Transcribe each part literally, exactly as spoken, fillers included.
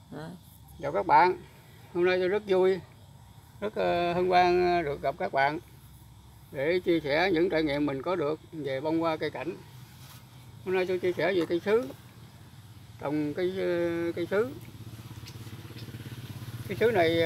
Rồi. Chào các bạn, hôm nay tôi rất vui, rất hân hoan được gặp các bạn để chia sẻ những trải nghiệm mình có được về bông hoa cây cảnh. Hôm nay tôi chia sẻ về cây sứ, trồng cây cây sứ. Cái sứ này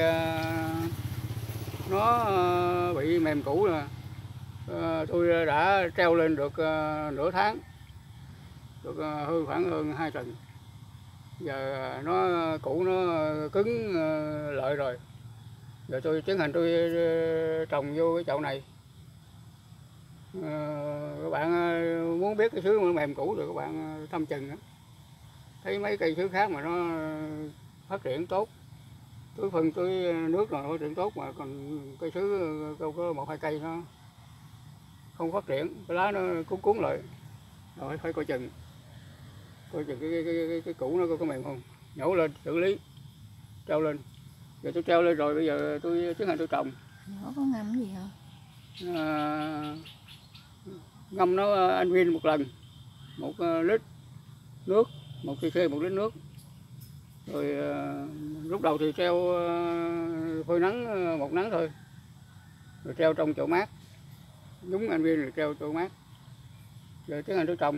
nó bị mềm cũ rồi, tôi đã treo lên được nửa tháng, được hơn khoảng hơn hai tuần. Giờ nó cũ, nó cứng lợi rồi. Giờ tôi tiến hành tôi trồng vô cái chậu này. À, các bạn muốn biết cái sứ nó mềm cũ rồi các bạn thăm chừng đó. Thấy mấy cây sứ khác mà nó phát triển tốt, tưới phân tưới nước rồi nó phát triển tốt, mà còn cây sứ đâu có một hai cây nó không phát triển, cái lá nó cuốn cuốn lại, rồi phải coi chừng, coi chừng cái cái cái, cái, cái cũ nó có, có mềm không, nhổ lên xử lý, treo lên. Giờ tôi treo lên rồi, bây giờ tôi tiến hành tôi trồng. Nó có ngâm cái gì không? À, ngâm nó anh viên một lần, một lít nước, một cc một lít nước. Rồi uh, lúc đầu thì treo uh, phơi nắng uh, một nắng thôi, rồi treo trong chỗ mát, nhúng anh viên rồi treo chỗ mát. Rồi tiến hành tôi trồng.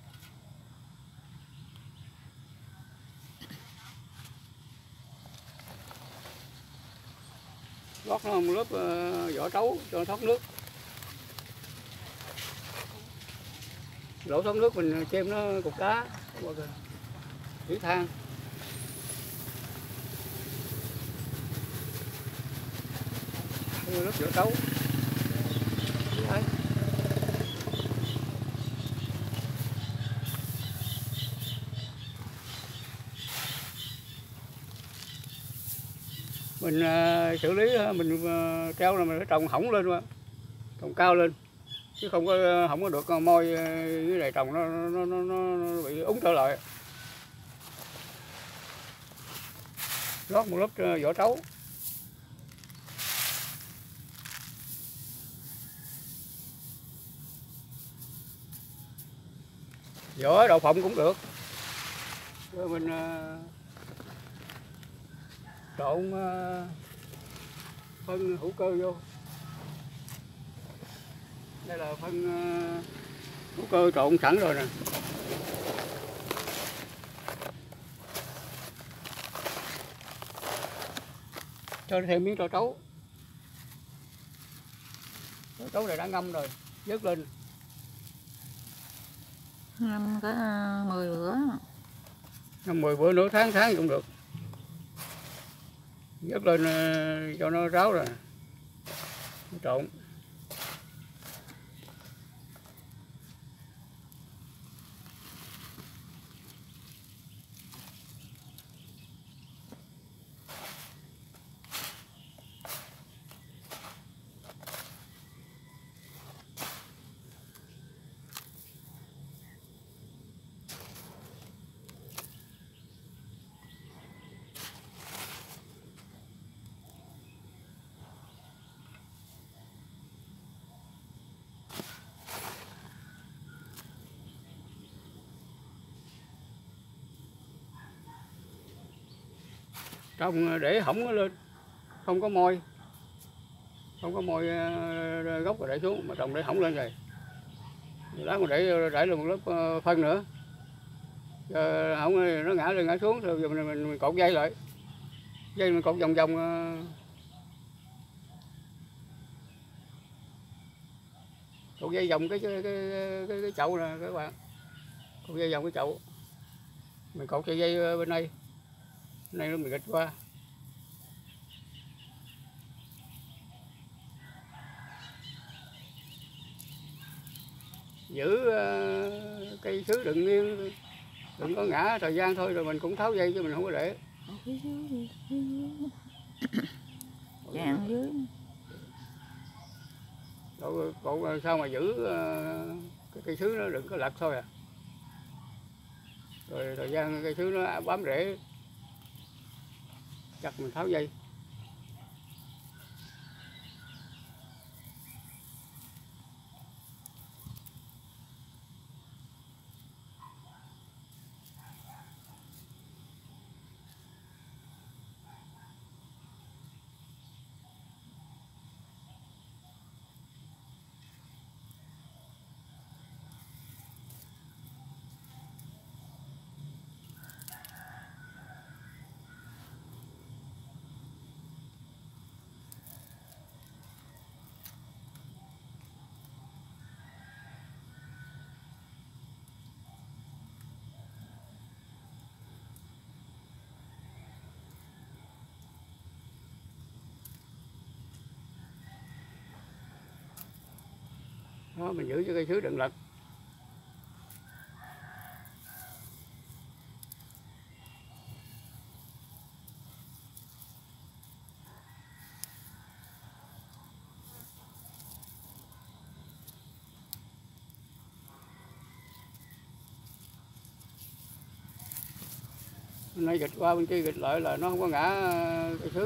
Lót nó một lớp uh, vỏ trấu cho thoát nước. Lỗ thoát nước mình chêm nó cục đá, thủy than. Lớp vỏ trấu. Đấy. Mình uh, xử lý mình uh, treo là mình phải trồng hỏng lên, trồng cao lên, chứ không có không có được môi dưới này trồng nó nó, nó, nó bị úng trở lại. Lót một lớp vỏ trấu. Vỏ đậu phộng cũng được. Rồi mình uh, trộn uh, phân hữu cơ vô. Đây là phân uh, hữu cơ trộn sẵn rồi nè. Cho thêm miếng trò trấu. Trò trấu này đã ngâm rồi, vớt lên. Ngâm có mười bữa. Ngâm mười bữa, nửa tháng tháng cũng được. Vớt lên uh, cho nó ráo rồi. Trộn. Trồng để hỏng nó lên, không có môi, không có môi gốc rồi để xuống, mà trồng để hỏng lên rồi. Lá còn để để lên một lớp phân nữa, giờ hỏng nó ngã lên ngã xuống rồi giờ mình, mình, mình cột dây lại, dây mình cột vòng vòng, cột dây vòng cái cái cái, cái, cái chậu nè các bạn, cột dây vòng cái chậu, mình cột sợi dây bên đây, bên đây nó mình gịch qua. Giữ uh, cây sứ đừng nghiêng, đừng có ngã thời gian thôi, rồi mình cũng tháo dây chứ mình không có để. Chàng dưới. Cậu, cậu sao mà giữ uh, cái cây sứ nó đừng có lật thôi à. Rồi thời gian cây sứ nó bám rễ chặt mình tháo dây. đó mình giữ cho cây sứ đừng lật. Bên này gịch qua bên kia gịch lại là nó không có ngã cây sứ.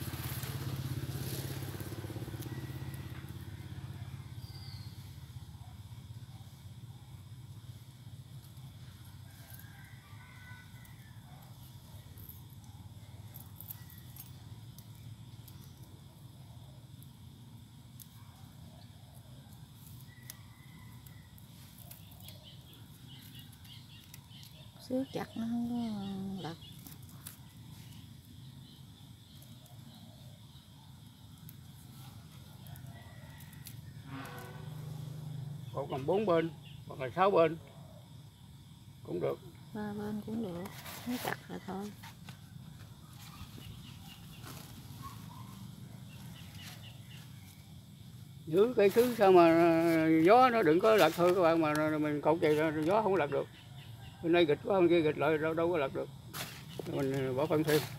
Xíu chặt nó không có lật. Cột còn bốn bên hoặc là sáu bên cũng được. Ba bên cũng được, nó chặt là thôi. Giữ cây sứ sao mà gió nó đừng có lật thôi các bạn, mà mình cột vậy gió không có lật được. Bên đây gịch qua bên kia gịch lại đâu đâu có lật được. Mình bỏ phân thêm.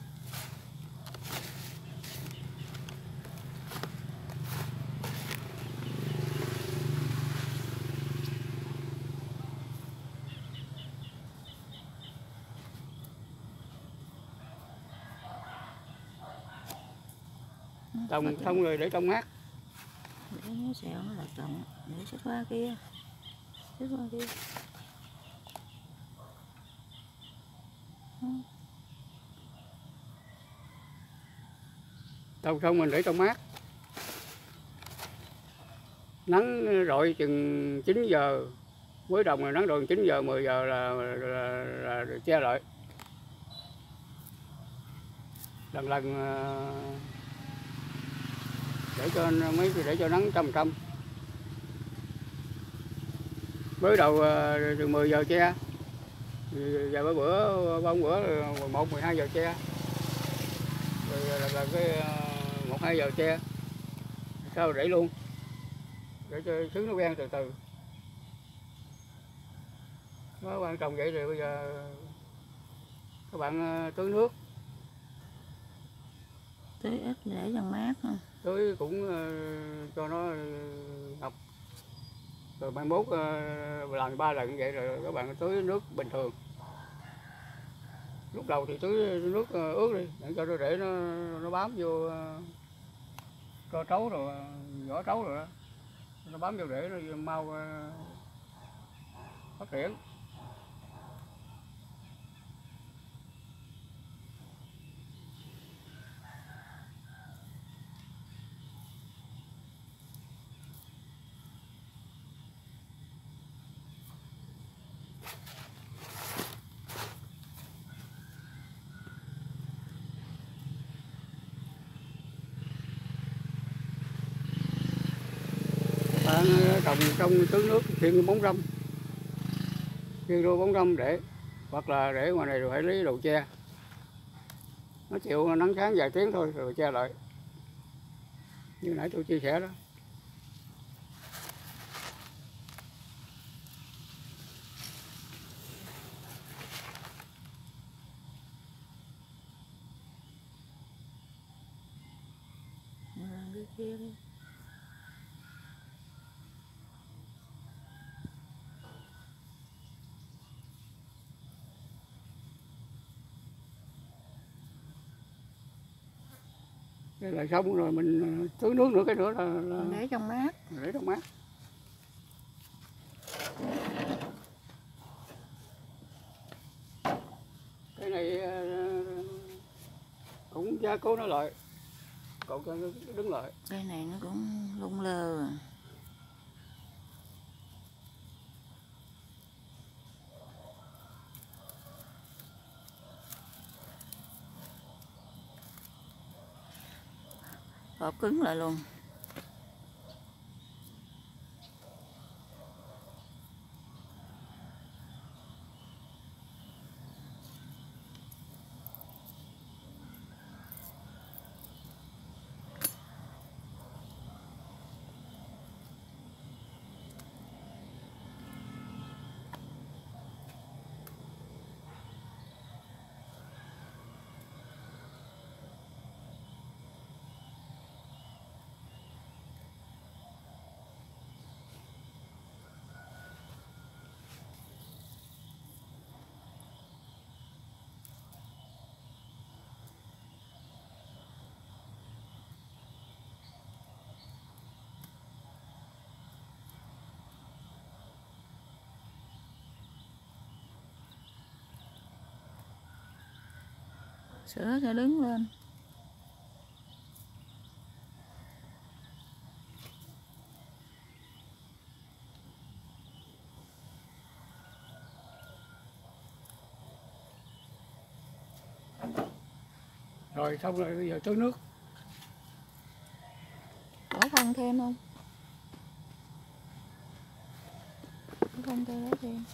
Trồng xong rồi để trong mát. Để nó xẹo nó lật trồng, để xích qua kia, xích qua kia. Trồng xong mình để trong mát. Nắng rọi chừng chín giờ, cuối đồng là nắng rọi chín giờ, mười giờ là, là, là, là che lại. Lần lần để cho mấy để cho nắng trăm trăm. Mới đầu từ mười giờ che, giờ bữa bữa ba bữa mười một mười hai giờ che, rồi là, là cái một hai giờ che, sau để luôn để cho sứ nó quen từ từ. Nó quan trọng vậy rồi bây giờ các bạn tưới nước. Tưới ít để cho mát thôi. Tưới cũng uh, cho nó ngập. Rồi mai mốt uh, làm ba lần vậy rồi các bạn tưới nước bình thường. Lúc đầu thì tưới nước uh, ướt đi để cho nó để nó nó bám vô uh, cho trấu rồi vỏ trấu rồi đó. Nó bám vô để nó mau uh, phát triển. Bạn trồng trong tưới nước khiêng bóng râm, khiêng đôi bóng râm để, hoặc là để ngoài này rồi phải lấy đồ che. Nó chịu nắng sáng vài tiếng thôi rồi che lại. Như nãy tôi chia sẻ đó. Làm cái kia đi. Đây là xong rồi mình tưới nước nữa, cái nữa là, là Để trong mát. để trong mát. Cái này cũng gia cố nó lại, cột cho nó đứng lại. Cây này nó cũng lung lơ. Bóp cứng lại luôn. Sữa sẽ đứng lên. Rồi xong rồi bây giờ tưới nước. Bỏ phân thêm không? Bỏ phân theo đó thêm.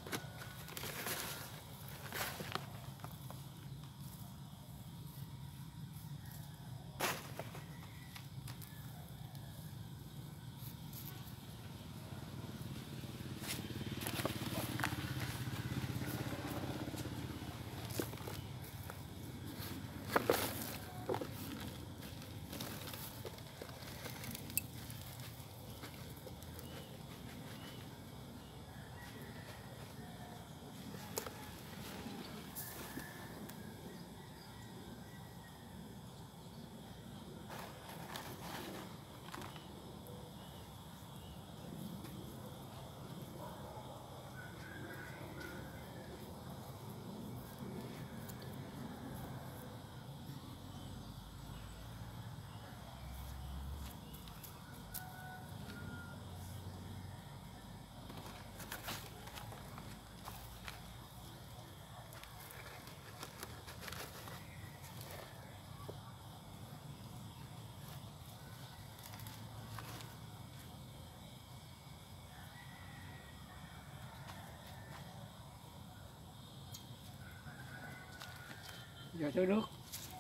Giờ tưới nước.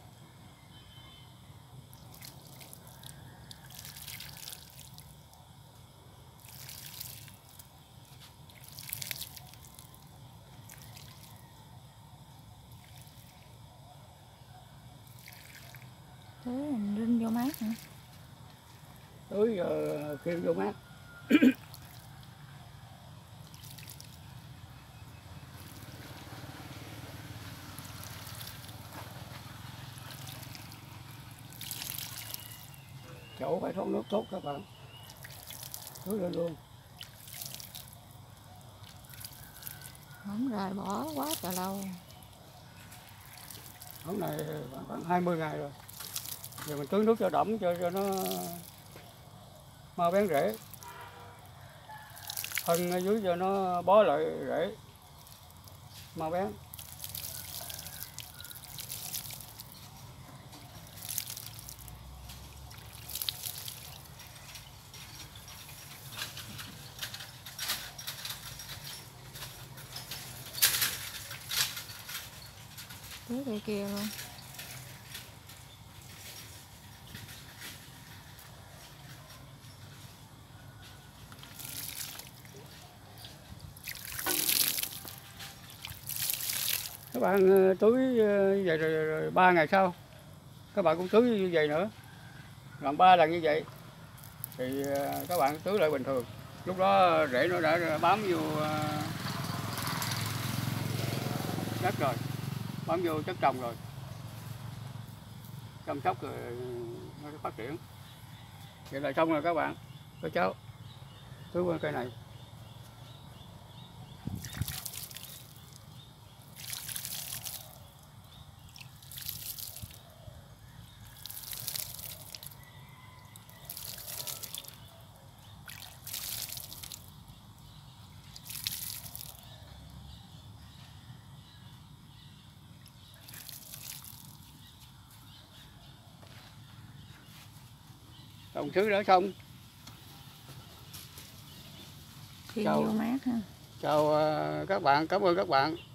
Tưới mình rinh vô mát hả? Tưới giờ kêu vô mát. Chỗ phải thoát nước tốt các bạn. Tưới lên luôn. Không rồi bỏ quá trời lâu. Hôm này khoảng hai mươi ngày rồi. Giờ mình tưới nước cho đẫm cho cho nó mau bén rễ. Phân ở dưới cho nó bó lại rễ mau bén. Tưới cây kia luôn. Các bạn tưới như vậy rồi, rồi ba ngày sau các bạn cũng tưới như vậy nữa, làm ba lần như vậy thì các bạn tưới lại bình thường. Lúc đó rễ nó đã bám vô đất rồi, bám vô chất trồng rồi, chăm sóc rồi nó sẽ phát triển. Vậy là xong rồi các bạn. Các cháu tưới qua cây này. Trồng xứ đã xong. Khi Chào. vô mát ha. Chào các bạn, cảm ơn các bạn.